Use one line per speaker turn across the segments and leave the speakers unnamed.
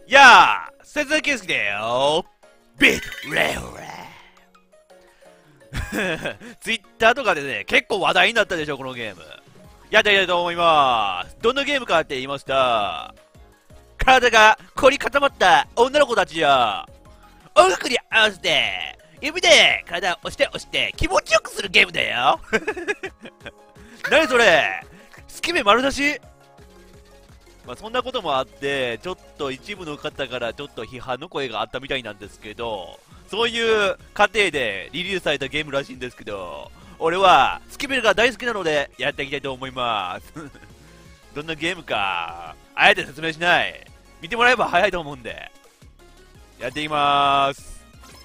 やあ、節田圭介だよ。ビッグレオレツイッターとかでね、結構話題になったでしょ、このゲーム。やっていきたいと思います。どんなゲームかって言いました。体が凝り固まった女の子たちよ。音楽に合わせて、指で体を押して押して気持ちよくするゲームだよ。何それ、スケベ丸出し。まあそんなこともあって、ちょっと一部の方からちょっと批判の声があったみたいなんですけど、そういう過程でリリースされたゲームらしいんですけど、俺はスケベが大好きなのでやっていきたいと思います。どんなゲームか、あえて説明しない。見てもらえば早いと思うんで、やっていきまーす。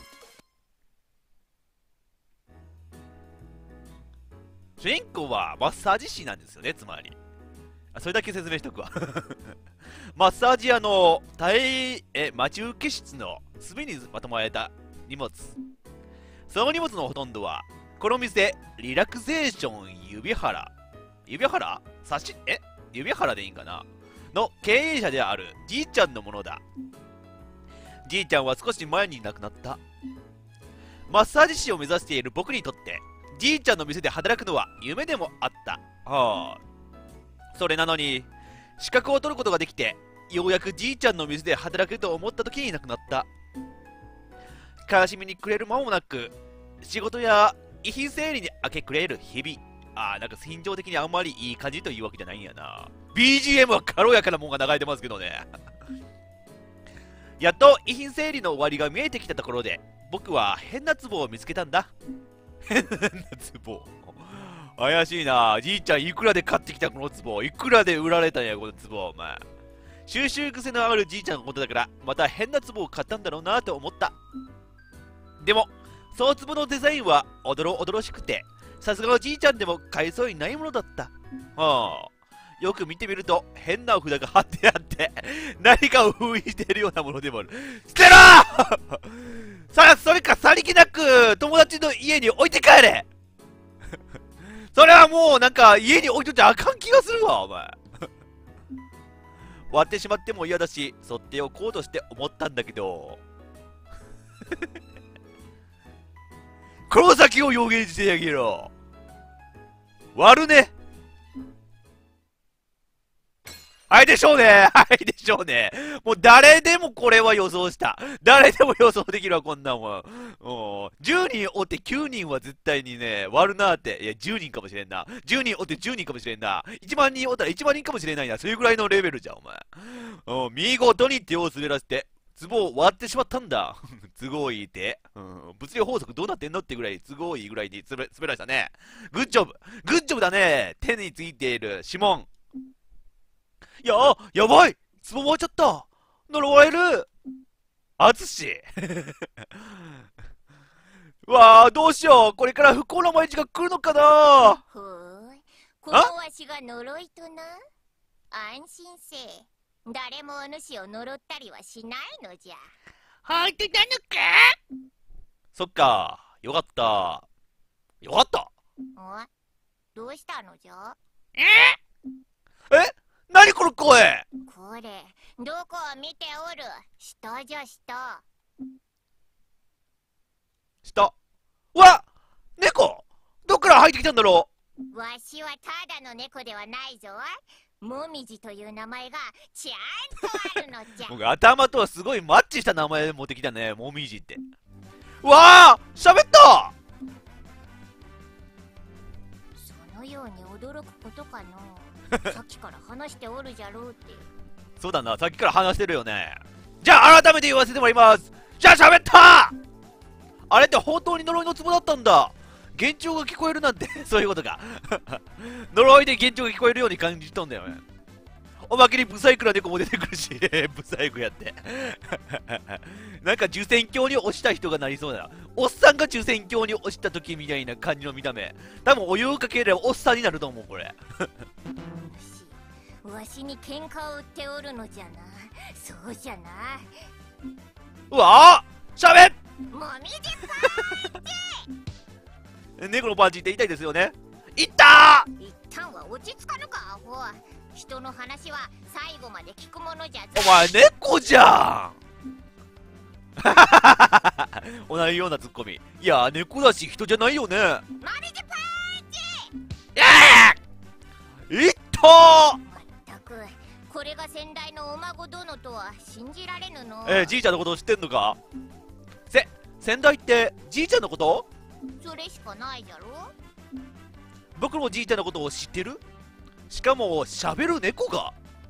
主人公はマッサージ師なんですよね、つまり。それだけ説明しとくわ。マッサージ屋の待ち受け室の隅にまとまれた荷物。その荷物のほとんどは、この店、リラクゼーション指原。指原指原でいいんかなの経営者であるじいちゃんのものだ。じいちゃんは少し前に亡くなった。マッサージ師を目指している僕にとって、じいちゃんの店で働くのは夢でもあった。はあ。それなのに、資格を取ることができて、ようやくじいちゃんの店で働けると思った時に亡くなった。悲しみに暮れる間もなく、仕事や遺品整理に明け暮れる日々。なんか心情的にあんまりいい感じというわけじゃないんやな。BGM は軽やかなもんが流れてますけどね。やっと遺品整理の終わりが見えてきたところで、僕は変な壺を見つけたんだ。変な壺。怪しいな。じいちゃんいくらで買ってきたこの壺。いくらで売られたんやこの壺、お前。収集癖のあるじいちゃんのことだから、また変な壺を買ったんだろうなと思った。でも、その壺のデザインはおどろおどろしくて、さすがのじいちゃんでも買いそうにないものだった。よく見てみると変な札が貼ってあって何かを封印しているようなものでもある。捨てろそれかさりげなく友達の家に置いて帰れ。それはもうなんか家に置いといてあかん気がするわお前。割ってしまっても嫌だしそっておこうとして思ったんだけどこの先を予言してあげろ。割るね。はいでしょうね。はいでしょうね。もう誰でもこれは予想した。誰でも予想できるわ、こんなんは。10人おって9人は絶対にね、割るなって。いや、10人かもしれんな。10人おって10人かもしれんな。1万人おったら1万人かもしれないな。そういうぐらいのレベルじゃん、お前。見事に手を滑らせて、壺を割ってしまったんだ。都合いいって。物理法則どうなってんのってぐらい、都合いいぐらいに滑らしたね。グッジョブ。グッジョブだね。手についている指紋。やばい壺割っちゃった。呪われる。あつし。うわあ、どうしよう。これから不幸な毎日が来るのかな。
ほーい、このわしが呪いとな。安心せえ。誰もお主を呪ったりはしないのじゃ。
ほんとなのか。
そっか。よかった。よかった。
どうしたのじゃ。
何この声。
これどこを見ておる。下じゃ下。
下。うわ、猫。どっから入ってきたんだろ
う。わしはただの猫ではないぞ。もみじという名前がちゃんとあるのじゃ。
僕頭とはすごいマッチした名前持ってきたね、もみじって。うわあ、喋った。
そのように驚くことかの。さっきから話しておるじゃろうって。
そうだな、さっきから話してるよね。じゃあ改めて言わせてもらいます。じゃあ喋った。あれって本当に呪いの壺だったんだ。幻聴が聞こえるなんてそういうことか。呪いで幻聴が聞こえるように感じとんだよね。おまけにブサイクな猫も出てくるしブサイクやってなんか受選鏡に押した人がなりそうだ。おっさんが受選鏡に押した時みたいな感じの見た目。多分お湯をかければおっさんになると思うこれ
わしに喧嘩を売っておるのじゃな。そうじゃな。
うわぁ、しゃべっ。
もみじパ
猫のパンチって痛いですよね。いったー。
一旦は落ち着かぬかアホ。 人の話は最後まで聞くものじゃぞ。
お前猫じゃん同じようなツッコミ。いや猫だし人じゃないよね。
マリジパ
いったー。
まったく、これが先代のお孫殿とは信じられぬの。
じいちゃんのことを知ってんのか。先代ってじいちゃんのこと？
それしかないじゃろ。
僕もじいちゃんのことを知ってる？しかも喋る猫が。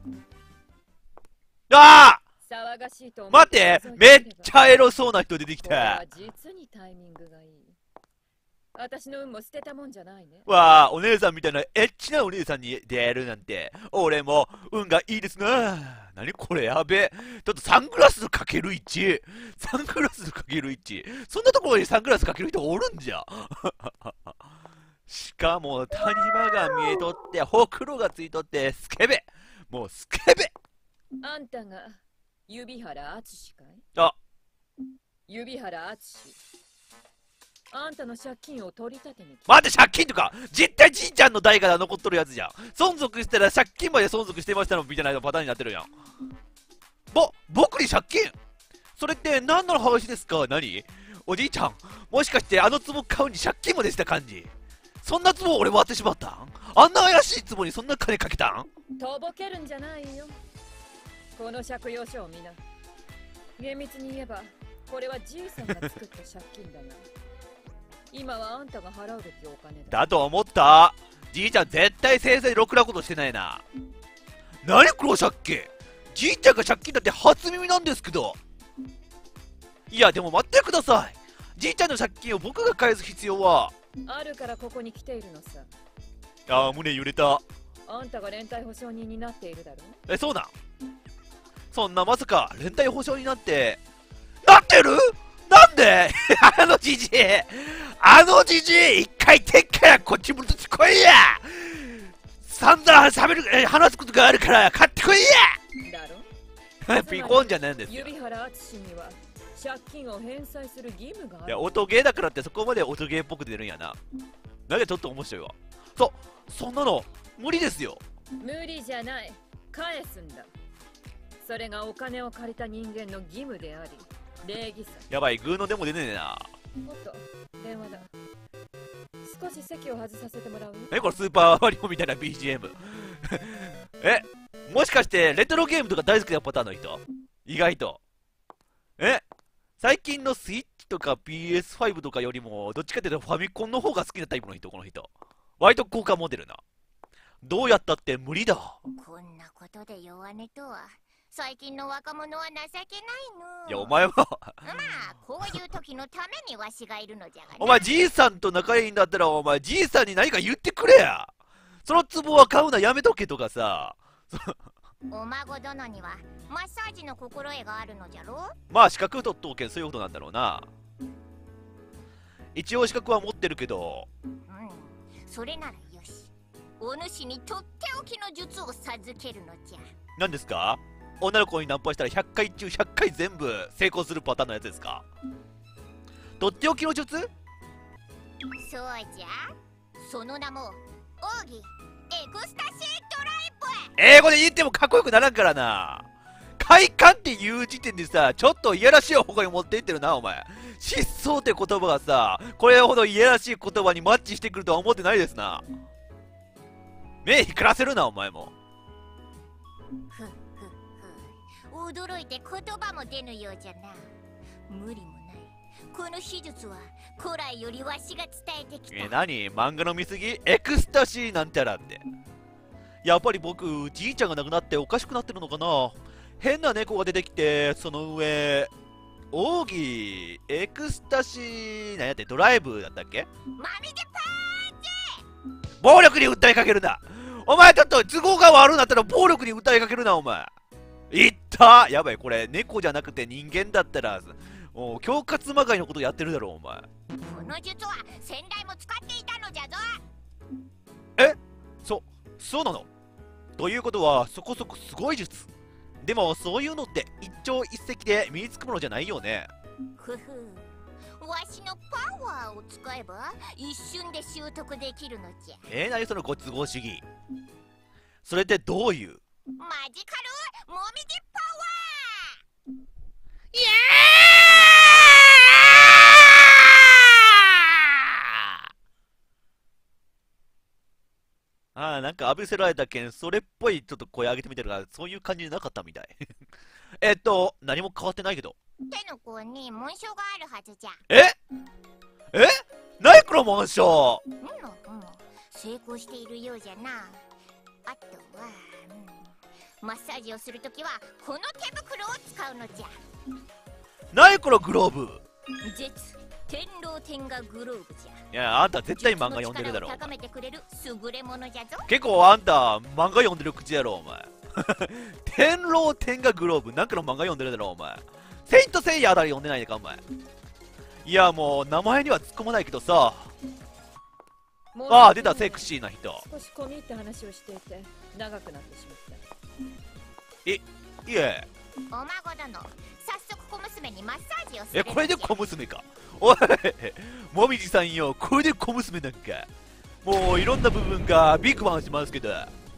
あ
騒がしいと
ー
思
待って、めっちゃエロそうな人出てき
これは
た。
実にタイミングがいい。私の運も捨てたもんじゃないね。
わあ、お姉さんみたいなエッチなお姉さんに出会えるなんて俺も運がいいですな。何これやべえ。ちょっとサングラスかける1。サングラスかける1。そんなところにサングラスかける人おるんじゃ。しかも谷間が見えとってほくろがついとってスケベ。もうスケベ。
あんたが指原敦かい？
あ、
指原敦。あんたの借金を取り立てに来た。
待って、借金とか絶対じいちゃんの代から残っとるやつじゃん。存続したら借金まで存続してましたのみたいなパターンになってるやん。僕に借金？それって何の話ですか？何？おじいちゃん、もしかしてあの壺買うに借金までした感じ？そんな壺俺割ってしまったん？あんな怪しい壺にそんな金かけたん？
とぼけるんじゃないよ。この借用書を見な。厳密に言えばこれはじいさんが作った借金だが今はあんたが払うべきお金だ。
だと思った。じいちゃん絶対生前ろくなことしてないな。何この借金？じいちゃんが借金だって初耳なんですけど。いやでも待ってください。じいちゃんの借金を僕が返す必要は
あるからここに来ているのさ。
あー、胸揺れた。
あんたが連帯保証人になっているだろう。
そうなん？そんなまさか連帯保証になってる？なんであのじじい一回てっからこっち戻ってこいや。散々話すことがあるから買ってこい
だろ。
やピコンじゃないんですよ。
指原敦には借金を返済する義務がある。
いや音ゲーだからってそこまで音ゲーっぽく出るんやな。なんでちょっと面白いわ。そんなの無理ですよ。
無理じゃない。返すんだ。それがお金を借りた人間の義務であり礼儀さ。
やばい、グーのでも出ねえな。
おっと電話だ。少し席を外させてもらうよ。
これスーパーマリオみたいな BGM もしかしてレトロゲームとか大好きなパターンの人？意外と最近のスイッチとか PS5 とかよりもどっちかっていうとファミコンの方が好きなタイプの人。この人割と高価モデルな。どうやったって無理だ。
こんなことで弱音とは。最近の若者は情けないの。
いやお前は
まあこういう時のためにわしがいるのじゃがな。
お前じいさんと仲いいんだったらお前じいさんに何か言ってくれや。その壺は買うなやめとけとかさ。
お孫殿にはマッサージの心得があるのじゃろ。
まあ資格取っとけんそういうことなんだろうな。一応資格は持ってるけど。
それならよし。お主にとっておきの術を授けるのじゃ。
何ですか？女の子にナンパしたら100回中100回全部成功するパターンのやつですか？とっておきの術？
そうじゃ。その名も奥義エクスタシードライブ。
英語で言ってもかっこよくならんからな。快感っていう時点でさ、ちょっといやらしい方向に持っていってるなお前。疾走って言葉がさ、これほどいやらしい言葉にマッチしてくるとは思ってないですな。目光らせるなお前も。
驚いて言葉も出ぬようじゃな。無理もない。この秘術は古来よりわしが伝えてきた。
何漫画の見過ぎ？エクスタシーなんてらって。やっぱり僕じいちゃんが亡くなっておかしくなってるのかな。変な猫が出てきて、その上奥義エクスタシーなんやってドライブだったっけ？
マミでパーンチ。
暴力に訴えかけるな。お前ちょっと都合が悪くなったら暴力に訴えかけるなお前。いったやばい、これ猫じゃなくて人間だったら恐喝まがいのことやってるだろお前。
この術は先代も使っていたのじゃぞ。
そうなの？ということはそこそこすごい術。でもそういうのって一朝一夕で身につくものじゃないよね。
わしのパワーを使えば一瞬で習得できるのじゃ。
何そのご都合主義。 それってどういう？
マジカルもみじパワ
いや
ああ、なんか浴びせられたけん、それっぽいちょっと声上げてみてるから、そういう感じじゃなかったみたい。何も変わってないけど。
ー。手の甲に紋章があるはずじゃ。
えナイクロ紋章。
成功しているようじゃな。あとは、マッサージをするときはこの手袋を使うのじゃ。
ナイクログローブ。
絶天狼天下グローブじゃ。
いや、あんた絶対漫画読んでるだろ。
高めてくれる優れものじゃぞ。
結構あんた漫画読んでる口やろ、お前。天狼天下グローブ、なんかの漫画読んでるだろ、お前。セイントセイヤあたり読んでないでか、お前。いや、もう名前には突っ込まないけどさ。ああ、出た、セクシーな人。
少し込み入った話をしていて長くなってしまった。
いえ。
お孫殿、早速小娘にマッサージをする。
これで小娘か。おい、もみじさんよ、これで小娘なんか。もういろんな部分がビッグバンしますけど。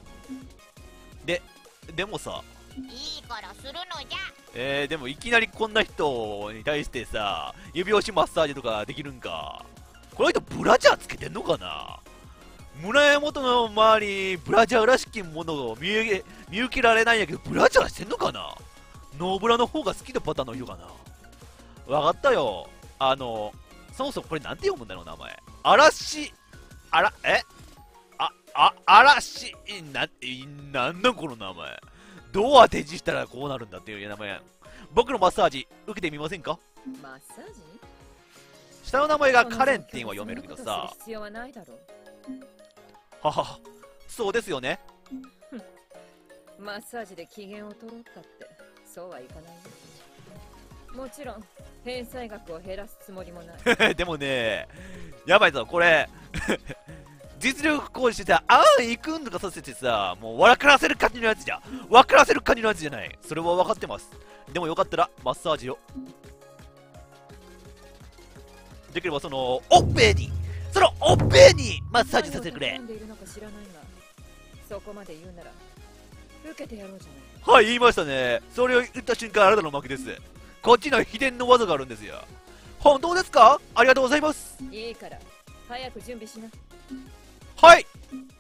でもさ。
いいからするのじゃ。
でもいきなりこんな人に対してさ、指押しマッサージとかできるんか。この人ブラジャーつけてんのかな。胸元の周りにブラジャーらしきものを見受けられないんやけど、ブラジャーしてんのかな。ノーブラの方が好きなパターンの人かな。わかったよ。そもそもこれなんて読むんだろう、名前。嵐、なんだこの名前。どう当て字したらこうなるんだっていう名前。僕のマッサージ受けてみませんか？
マッサージ？
下の名前がカレンっては読めるけどさ。
必要はないだろう。
はは、そうですよね。
マッサージで機嫌を取ろうったってそうはいかないよ。もちろん返済額を減らすつもりもない。
でもね、やばいぞこれ。実力行使してさ、行くんとかさせてさ、もう笑からせる感じのやつじゃ。笑からせる感じのやつじゃない。それは分かってます。でもよかったらマッサージを。できればそのオッペにマッサージさせてくれ。
そこまで言うなら受けてやろうじゃない。
はい、言いましたね。それを言った瞬間あなたの負けです。こっちには秘伝の技があるんですよ。本当ですか？ありがとうございます。
いいから早く準備しな。
はい。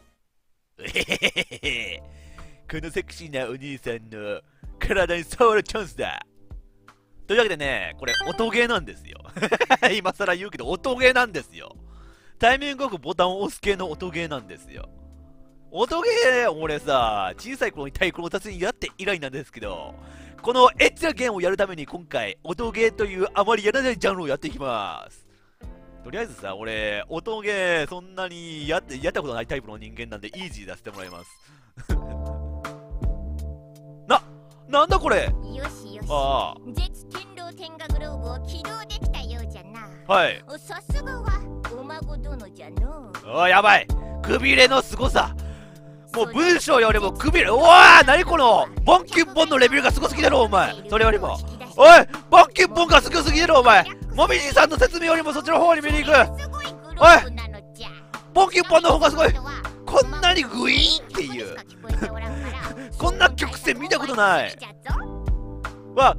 このセクシーなお兄さんの体に触るチャンスだ。というわけでね、これ音ゲーなんですよ。今更言うけど音ゲーなんですよ。タイミングよくボタンを押す系の音ゲーなんですよ。音ゲー、俺さ、小さい頃に太鼓の達人やって以来なんですけど、このエッチなゲームをやるために今回、音ゲーというあまりやらないジャンルをやっていきます。とりあえずさ、俺、音ゲーそんなにやったことないタイプの人間なんで、イージー出してもらいます。なんだこれ。
よしよし。絶天狼天下グローブを起動できたようじゃな。
はい。
さすがはお孫殿じゃの。
やばい。くびれのすごさ。もう文章よりもくびれ。うわー、なにこのボンキュッポンのレベルがすごすぎだろお前。それよりもおい、ボンキュッポンがすごすぎだろお前。もみじさんの説明よりもそっちの方に見に行く。おい、ボンキュッポンの方がすごい。こんなにグイーンっていうこんな曲線見たことない。わ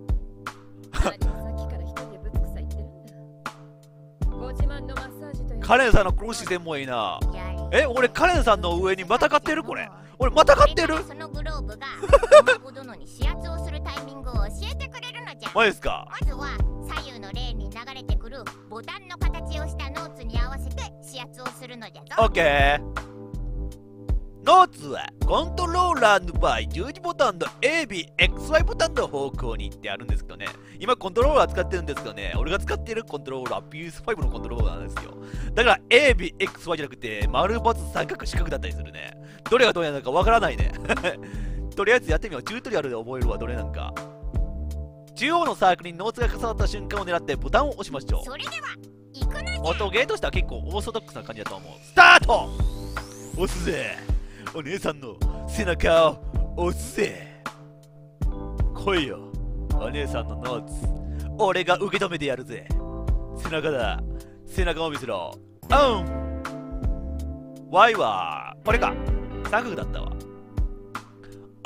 カレンさんのこの視線もいいな。俺カレンさんの上にまたがってる。これ俺またがってる。
そのグローブがお孫殿に指圧をするタイミングを教えてくれるのじゃ。
マジですか？
まずは左右のレーンに流れてくるボタンの形をしたノーツに合わせて指圧をするのじゃぞ。
オッケー。ノーツはコントローラーの場合十字ボタンの ABXY ボタンの方向にってあるんですけどね。今コントローラー使ってるんですけどね、俺が使ってるコントローラー PS5 のコントローラーなんですよ。だから ABXY じゃなくて丸×三角四角だったりするね。どれがどれなのかわからないね。とりあえずやってみよう。チュートリアルで覚えるわ。どれなんか。中央のサークルにノーツが重なった瞬間を狙ってボタンを押しましょう。
それでは行くのじゃ。
音ゲーとしては結構オーソドックスな感じだと思う。スタート。押すぜ。お姉さんの背中を押すぜ。来いよお姉さんのノーツ、俺が受け止めてやるぜ。背中だ、背中を見せろ。Y はこれか、三角だったわ。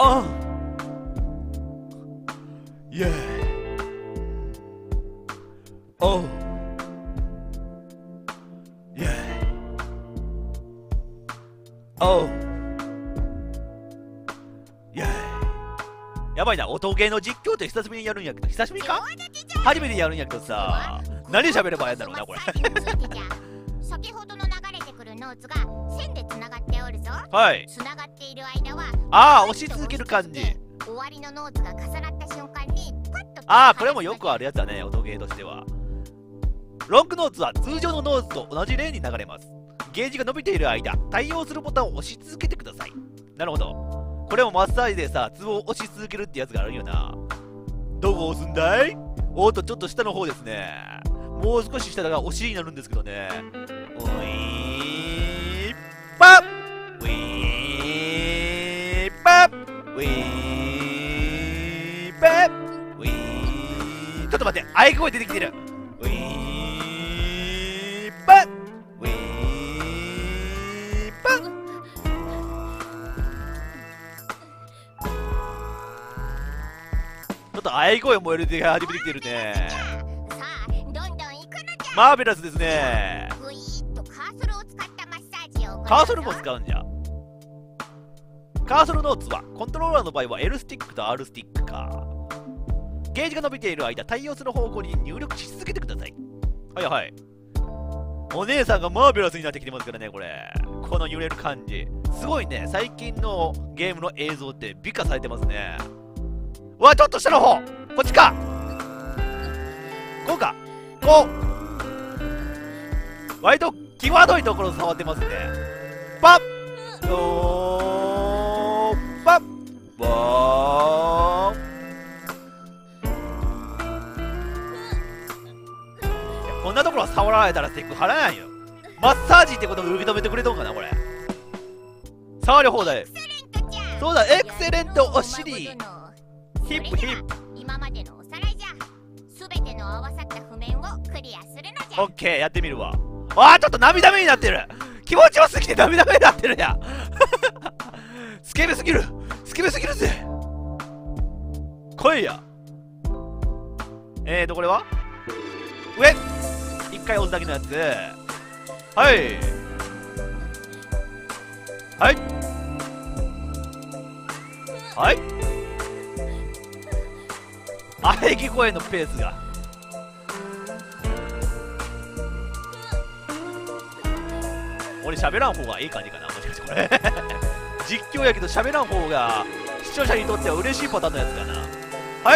あイエーイおうイエーイおうイエーイやばいな、音ゲーの実況って久しぶりにやるんやけど、久しぶりか初めてやるんやけどさ、何喋ればいいんだろうな、これ。
先ほどの流れてくるノーツが線でつながっておるぞ。
はい。
つながっている間は、
ああ、押し続ける感じ。
終わりのノーツが重なった瞬間にパッと。
ああ、これもよくあるやつだね、音ゲーとしては。ロングノーツは通常のノーツと同じ例に流れます。ゲージが伸びている間、対応するボタンを押し続けてください。なるほど。これもマッサージでさ、ツボを押し続けるってやつがあるよな。どこ押すんだい？おっと、ちょっと下の方ですね。もう少し下がお尻になるんですけどね。ウィーパッウィーパッウィーパッウィーちょっと待って、あい声出てきてる。ウィーパッウィーパッちょっとあい声も入れて始めてきてるね。
さあ、どんどん行くのじゃ。
マーベラスですね。
グイーッとカーソルを使ったマッサージを行うぞ。
カーソルも使うんじゃ。カーソルノーツはコントローラーの場合は L スティックと R スティックか。ゲージが伸びている間、対応する方向に入力し続けてください。はいはい。お姉さんがマーベラスになってきてますからね、これ。この揺れる感じ。すごいね、最近のゲームの映像って美化されてますね。うわ、ちょっと下の方こっちかこうかこう割と際どいところ触ってますね。パッおーパッボーこんなところ触られたらテク払えないよ。マッサージってことを受け止めてくれとんかな、これ。触り放題。そうだ、エクセレントお尻ヒップヒップ。
今までのおさらいじゃ。すべての合わさった譜面をクリアするのじゃ。
オッケー、やってみるわ。あー、ちょっと涙目になってる。気持ちよすぎて涙目になってるやん。スケベすぎる。スケベすぎるぜ。来いや。これは上一回押すだけのやつ。はいはいはい。喘ぎ声のペースが俺喋らん方がいい感じかな、もしかしてこれ。実況やけど喋らん方が視聴者にとっては嬉しいパターンのやつかな。はい。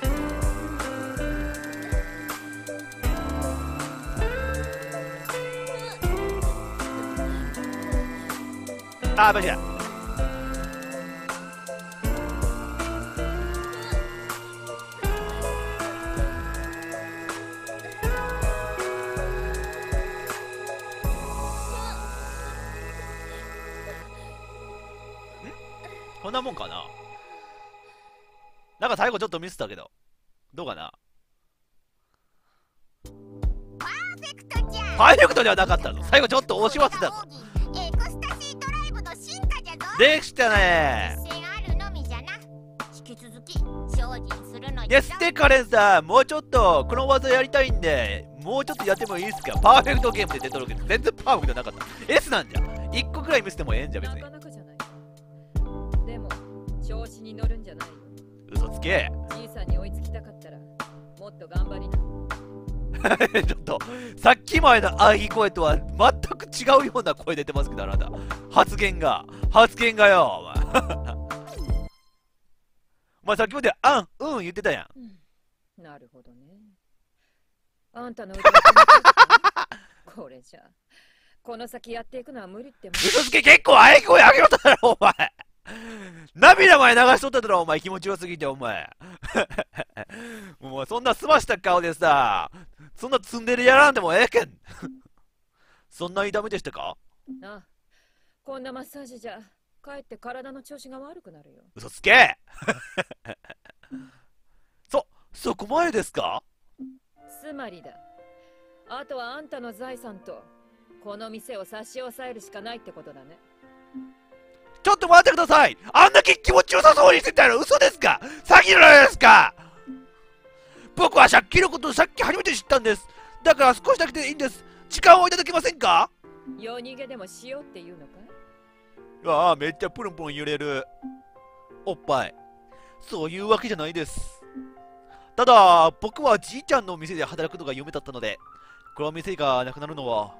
あー、間違えた。こんなもんかな。なんか最後ちょっとミスったけどどうかな。
パーフェクトじゃ。
パーフェクトではなかったぞ。最後ちょっと押し忘れたぞ。
エクスタシードライブの進化じゃぞ。
できたね
実践あるのみじゃな。引き続き精進するのじゃぞ。
ですってカレンさん、もうちょっとこの技やりたいんでもうちょっとやってもいいですか。パーフェクトゲームで出とるけど全然パーフェクトなかった。 S なんじゃ。1個くらい見せてもええんじゃ。別に
なかなかじゃない。でも調子に乗るんじゃないよ。
嘘つけ。
じいさんに追いつきたかったらもっと頑張りな。
ちょっとさっきまでの喘ぎ声とは全く違うような声出てますけど、あなた発言がよお前。お前さっきまであんうん言ってたやん。
なるほどね。あんたの腕が止まったこれじゃこの先やっていくのは無理っても。
嘘つけ。結構喘ぎ声上げろっただろお前。涙前流しとっただろお前。気持ちよすぎてお前。もうそんなすました顔でさ、そんなツンデレやらんでもええけん。そんなにダメでしたか。
ああ、こんなマッサージじゃかえって体の調子が悪くなるよ。
嘘つけ。そこまでですか。
つまりだ、あとはあんたの財産とこの店を差し押さえるしかないってことだね。
ちょっと待ってください。あんだけ気持ちよさそうにしてたら嘘ですか？詐欺じゃないですか。僕は借金のことをさっき初めて知ったんです。だから少しだけでいいんです。時間をいただけませんか？
夜逃げでもしようっていうのかい？
ああ、めっちゃプルンプルン揺れるおっぱい。そういうわけじゃないです。ただ僕はじいちゃんの店で働くのが夢だったので、この店がなくなるのは。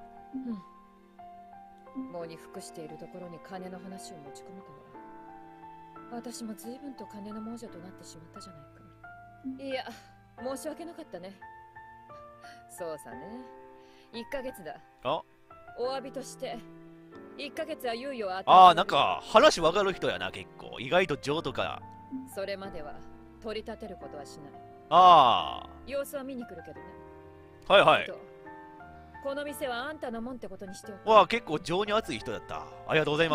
もうに服しているところに金の話を持ち込むとは、私も随分と金の亡者となってしまったじゃないか。いや、申し訳なかったね。そうさね、1ヶ月だ。
あ、
お詫びとして1ヶ月は猶予を与えて。
ああ、なんか話わかる人やな。結構意外と情とか。
それまでは取り立てることはしない。
あ
様子は見に来るけどね。
あ、はいはい。
この店はあんたのもんってことにしておく。
わあ、結構情に熱い人だった。ありがとうございます。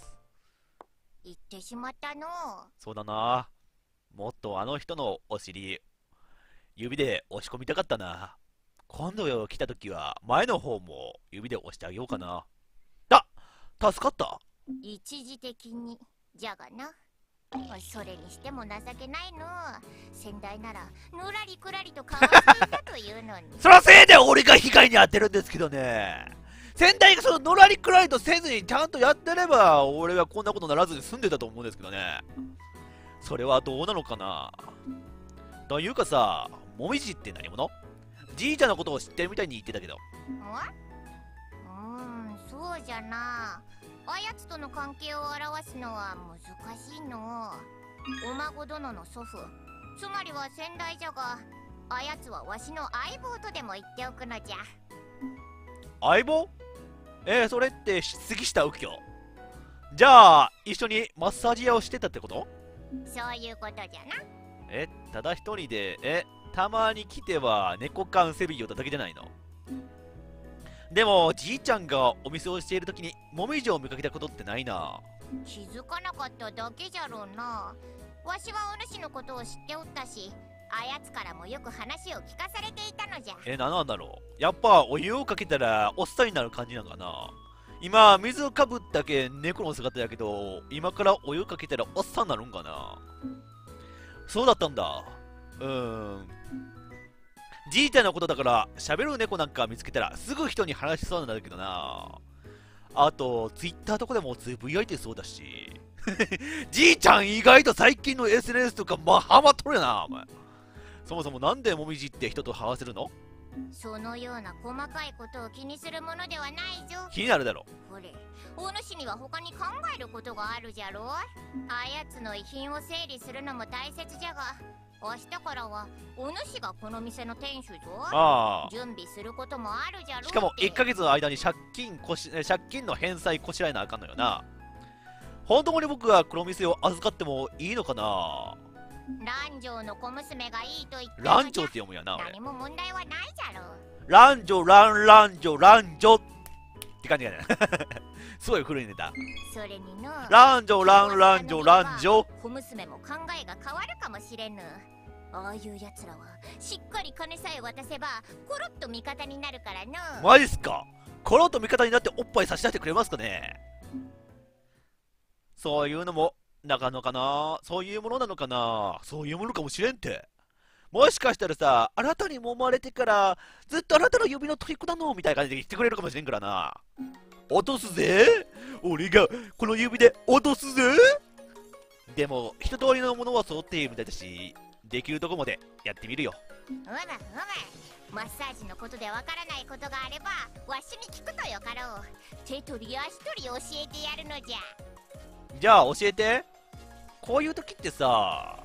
言ってしまったの。
そうだな。もっとあの人のお尻指で押し込みたかったな。今度来た時は前の方も指で押してあげようかな。あ、助かった。
一時的にじゃがな。それにしても情けないの。先代ならぬらりくらりとかわしていたというのに。
そのせいで俺が被害に遭ってるんですけどね。先代がそののらりくらりとせずにちゃんとやってれば俺はこんなことならずに済んでたと思うんですけどね。それはどうなのかな。というかさ、もみじって何者？じいちゃんのことを知ってるみたいに言ってたけど。
そうじゃな。あやつとの関係を表すのは難しいの。お孫殿の祖父、つまりは先代じゃが、あやつはわしの相棒とでも言っておくのじゃ。
相棒？それって杉下右京。じゃあ一緒にマッサージ屋をしてたってこと？
そういうことじゃな。
ただ一人でたまに来ては猫缶セビーをただけじゃないの？でもじいちゃんがお店をしている時にもみじを見かけたことってないな。
気づかなかっただけじゃろうな。わしはお主のことを知っておったし、あやつからもよく話を聞かされていたのじゃ。
何なんだろう。やっぱお湯をかけたらおっさんになる感じなのかな。今水をかぶったけ猫の姿やけど、今からお湯かけたらおっさんになるんかな。そうだったんだ。じいちゃんのことだから喋る猫なんか見つけたらすぐ人に話しそうなんだけどな。あとツイッターとかでもつぶやいてそうだしじいちゃん意外と最近の SNS とかハマっとるやな。お前そもそもなんでもみじって人と話せるの？
そのような細かいことを気にするものではないぞ。
気になるだろ。
これお主には他に考えることがあるじゃろ。あやつの遺品を整理するのも大切じゃが、明日からはお主がこの店の店主ぞ。準備することもあるじゃろ。
しかも1ヶ月の間に借金の返済こしらえなあかんのよな。本当に僕がこの店を預かってもいいのかな。
蘭城の小娘がいいと言って
蘭城って読むやな。
何も問題はないじゃろ。
蘭城蘭城って感じやねすごい古いネタ。
それにの
蘭城
小娘も考えが変わるかもしれぬ。ああいうやつらはしっかり金さえ渡せばコロッと味方になるからの。
マジっすか？コロッと味方になっておっぱい差し出してくれますかね？そういうのもなかなかな。そういうものなのかな。そういうものかもしれんって。もしかしたらさ、あなたに揉まれてからずっとあなたの指の虜なのみたいな感じで言ってくれるかもしれんからな。落とすぜ、俺がこの指で落とすぜ。でも一通りのものは揃っているみたいだし、できるとこまでやってみるよ。
マッサージのことでわからないことがあればわしに聞くとよかろう。手取り足取り教えてやるのじゃ。
じゃあ教えて。こういう時ってさ、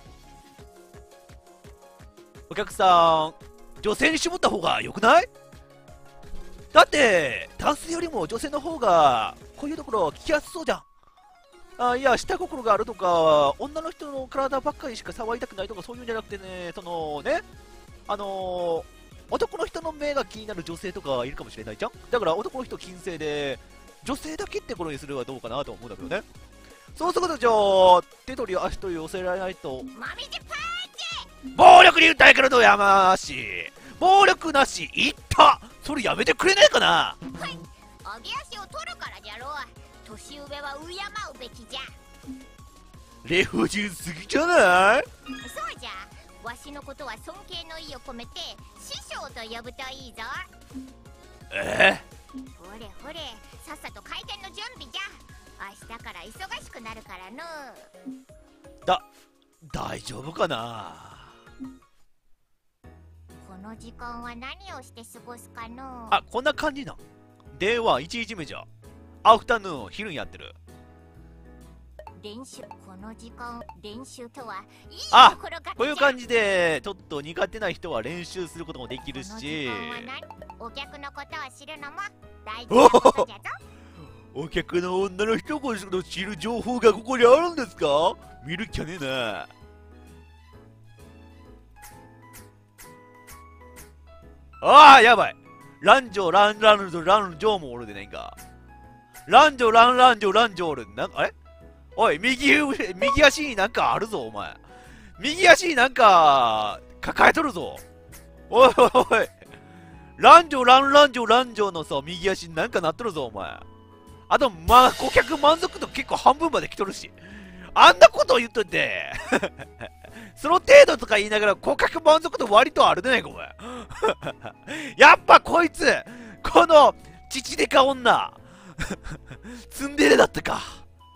お客さん女性に絞った方がよくない？だって男性よりも女性の方がこういうところ聞きやすそうじゃん。いや、下心があるとか女の人の体ばっかりしか触りたくないとかそういうんじゃなくてね、そのね、男の人の目が気になる女性とかいるかもしれないじゃん。だから男の人禁制で女性だけってことにするはどうかなと思うんだけどね。そうするとじゃあ手取り足取り寄せられないと暴力に訴えからのやましい。暴力なし言った。それやめてくれないかな。
はい、上げ足を取るからじゃろう。 年上は敬うべきじゃ。
理不尽すぎじゃない？
そうじゃ。わしのことは尊敬の意を込めて師匠と呼ぶといいぞ。ほれほれ、さっさと開店の準備じゃ。明日から忙しくなるからの。
大丈夫かな。
この時間は何をして過ごすかの。
あ、こんな感じなん。では1日目じゃ。アフタヌーン昼にやってる。
練習、この時間練習とはいい
あ
ところが。
こういう感じでちょっと苦手な人は練習することもできるし、
この時間はお客のことを知るのも大事なことじゃぞ。
お客の女の人こその知る情報がここにあるんですか？見るきゃねえな。ああ、やばい。ランジョもおるでないんか。ランジョおる。あれおい、右足になんかあるぞ、お前。右足になんか抱えとるぞ。おいおいおい。ランジョのさ、右足になんかなっとるぞ、お前。あと、顧客満足度結構半分まで来とるし。あんなこと言っといて。その程度とか言いながら顧客満足度割とあるでないか、お前。やっぱこいつ、この、父でか女。ツンデレだったか。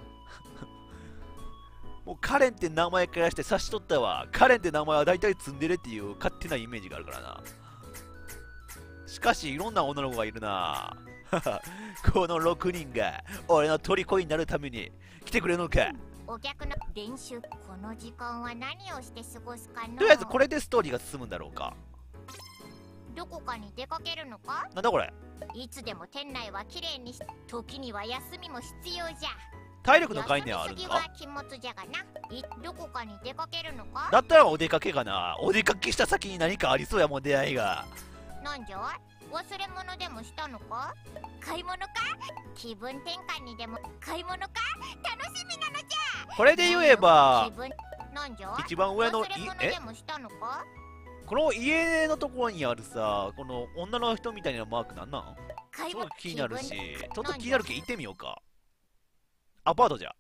もうカレンって名前からして察しとったわ。カレンって名前は大体ツンデレっていう勝手なイメージがあるからな。しかしいろんな女の子がいるな。この6人が俺の虜になるために来てくれるのか。
お客の練習、この時間は何をして過ごすかの。
とりあえずこれでストーリーが進むんだろうか。
どこかに出かけるのか。
なんだこれ。
いつでも店内はきれいにし、時には休みも必要じゃ。
体力の概念はあるんか。
休みすぎは禁物じゃがな。どこかに出かけるのか。
だったらお出かけかな。お出かけした先に何かありそうやもん、出会いが。
なんじゃ、忘れ物でもしたのか。買い物か。気分転換にでも。買い物か。楽しみなのじゃ。
これで言えば
なんじゃ、
一番上の
忘れ物でもしたのか。
この家のところにあるさ、この女の人みたいなマークなんなん？ちょっと気になるし、ちょっと気になるけど行ってみようか。アパートじゃ。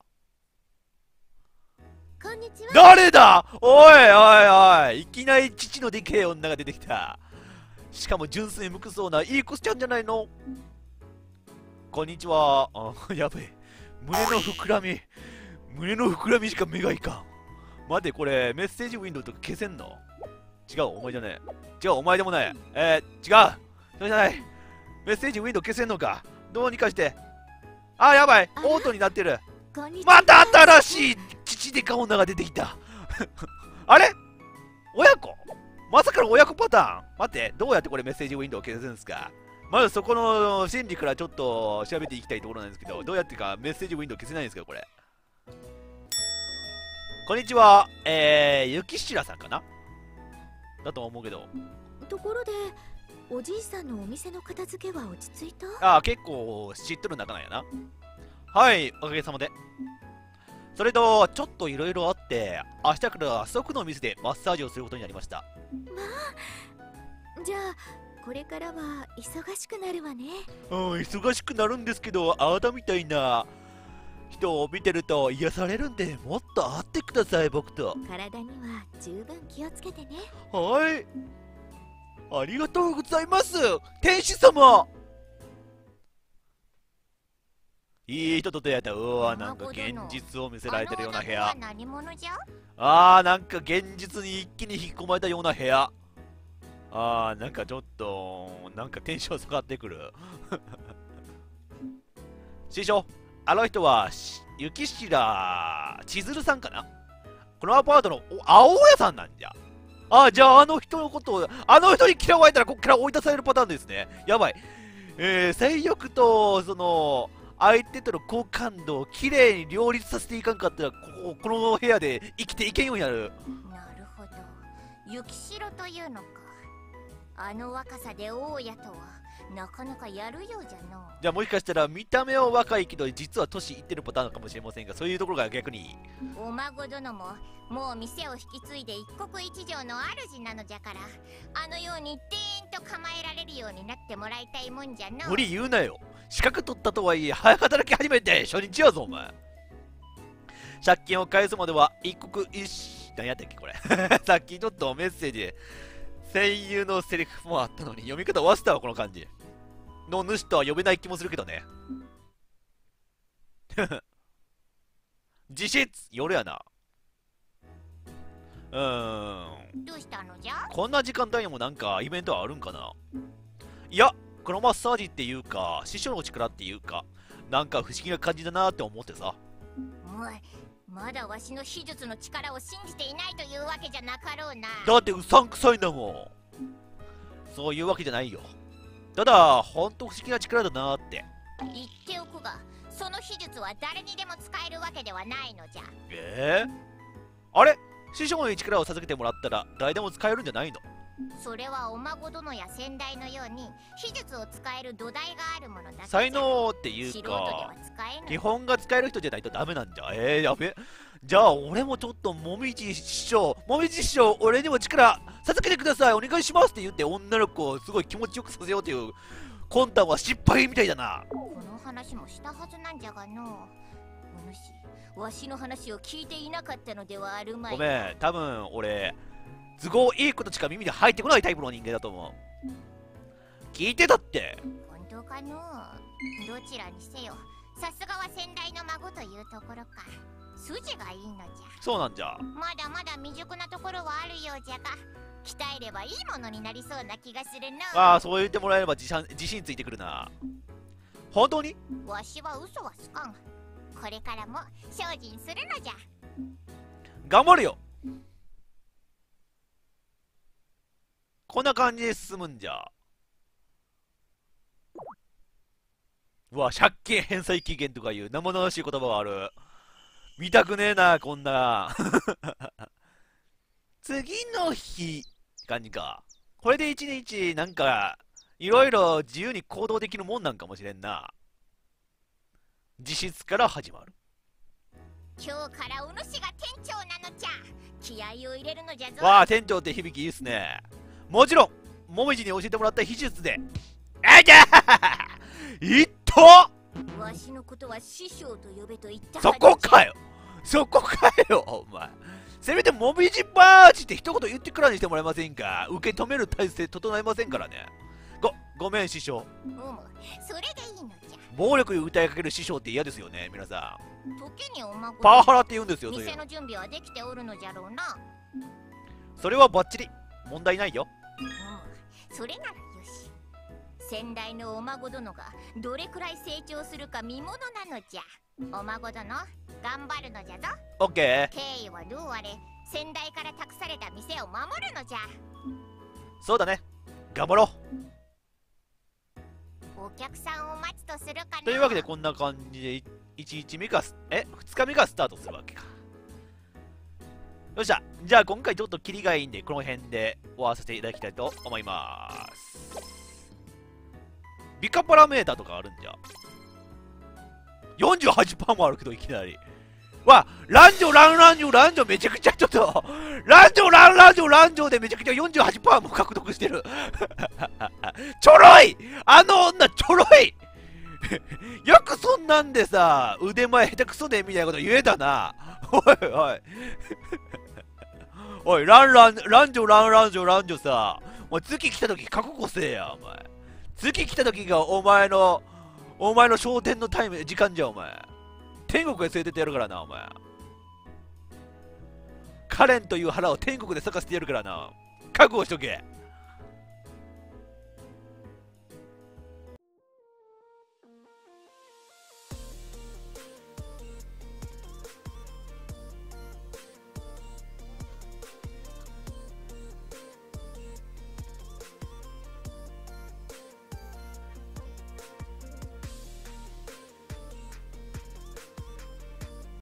こんにちは。
誰だ？おいおいおい、いきなり父のでけえ女が出てきた。しかも純粋無垢そうないい子ちゃんじゃないの。こんにちは。あ、やべえ。胸の膨らみしか目がいかん。待て、これメッセージウィンドウとか消せんの？違う、お前じゃねえ。違う、お前でもない。違う。それじゃない。メッセージウィンドウ消せんのか。どうにかして。あ、やばい。オートになってる。また新しい父でか女が出てきた。あれ？親子？まさかの親子パターン？待って、どうやってこれメッセージウィンドウを消すんですか？まずそこの心理からちょっと調べていきたいところなんですけど、どうやってかメッセージウィンドウ消せないんですか、これ。こんにちは。雪白さんかなだと思うけど。
ところで、おじいさんのお店の片付けは落ち着いた？
あ、結構知っとる仲なんやな。はい、おかげさまで。それと、ちょっといろいろあって、明日から即の店でマッサージをすることになりました。
まあ、じゃあ、これからは忙しくなるわね。
忙しくなるんですけど、あなたみたいな人を見てると癒されるんで、もっと会ってください、僕と。
体には十分気をつけてね。
はい。ありがとうございます、天使様。いい人と出会えた。うわ、なんか現実を見せられてるような部屋。
何者じゃ。
なんか現実に一気に引っ込まれたような部屋。なんかちょっと、なんかテンション下がってくる。師匠、あの人は、雪白千鶴さんかな。このアパートの青屋さんなんじゃ。じゃああの人のことを、あの人に嫌われたらこっから追い出されるパターンですね。やばい。性欲と、その、相手との好感度をきれいに両立させていかんかったら、この部屋で生きていけんようになる。
なるほど。雪白というのか。あの若さで大家とはなかなかやるようじゃの。
じゃあもしかしたら見た目は若いけど実は年いってるパターンかもしれませんが、そういうところが逆に。
お孫殿ももう店を引き継いで一国一城の主なのじゃから、あのようにデーンと構えられるようになってもらいたいもんじゃの。
無理言うなよ。 資格取ったとはいえ早働き始めて初日やぞお前。借金を返すまでは一国一何やったっけこれさっきちょっとメッセージ声優のセリフもあったのに読み方忘れたわこの感じの主とは呼べない気もするけどね実質夜やな。
どうしたのじゃ。
こんな時間帯にもなんかイベントはあるんかな。いやこのマッサージっていうか師匠の力っていうかなんか不思議な感じだなって思ってさ。
おい、まだわしの秘術の力を信じていないというわけじゃなかろうな。
だってうさんくさいんだもん。そういうわけじゃないよ。ただほんと不思議な力だなって
言っておくが、その秘術は誰にでも使えるわけではないのじゃ。
あれ師匠に力を授けてもらったら誰でも使えるんじゃないの。
それはお孫殿や先代のように秘術を使える土台があるものだけじゃ。
才能っていう
素人では
か
使えぬ。
基本が使える人じゃないとダメなんじゃ。やべ。じゃあ俺もちょっともみじ師匠俺にも力授けてくださいお願いしますって言って女の子をすごい気持ちよくさせようという魂胆は失敗みたいだな。
この話もしたはずなんじゃがのお主、わしの話を聞いていなかったのではあるまい。
ごめん多分俺都合いいことしか耳に入ってこないタイプの人間だと思う。聞いてたって。
本当かの。どちらにせよさすがは先代の孫というところか。筋がいいのじゃ。
そうなんじゃ。
まだまだ未熟なところはあるようじゃが、鍛えればいいものになりそうな気がするの。
ああそう言ってもらえれば自信ついてくるな。本当に
わしは嘘はつかん。これからも精進するのじゃ。
頑張るよ。こんな感じで進むんじゃ。うわ借金返済期限とかいう生々しい言葉がある。見たくねえなこんな次の日感じか。これで一日なんかいろいろ自由に行動できるもんなんかもしれんな。実質から始まる。
今日からお主が店長なのじゃ。気合を入れるのじゃぞ。
わあ店長って響きいいっすね。もちろんもみじに教えてもらった秘術であじゃーいっと
わしのことは師匠と呼べと言った
そこかよお前。せめてもみじバージって一言言ってからにしてもらえませんか。受け止める体制整えませんからね。ごめん師匠。
それでいいのじゃ。
暴力に訴えかける師匠って嫌ですよね皆さん。
時にお孫
パワハラって言うんですよ。
店の準備はできておるのじゃろうな。
それはバッチリ問題ないよ。
それならよし。先代のお孫殿がどれくらい成長するか見ものなのじゃ。お孫殿頑張るのじゃぞ。
オッケー。
敬意はどうあれ先代から託された店を守るのじゃ。
そうだね頑張ろう。
お客さんを待つとするかな。
というわけでこんな感じで1日目か2日目がスタートするわけか。よっしゃじゃあ今回ちょっとキリがいいんでこの辺で終わらせていただきたいと思います。ビカパラメータとかあるんじゃ。48% もあるけどいきなり。わランジョめちゃくちゃちょっとランジョでめちゃくちゃ 48% も獲得してるちょろいあの女ちょろいよくそんなんでさ腕前下手くそでみたいなこと言えたな。おいランジョさお前月来た時覚悟せえや。お前月来た時がお前の昇天の時間じゃ。お前天国へ連れてってやるからな。お前カレンという腹を天国で咲かせてやるからな。覚悟しとけ。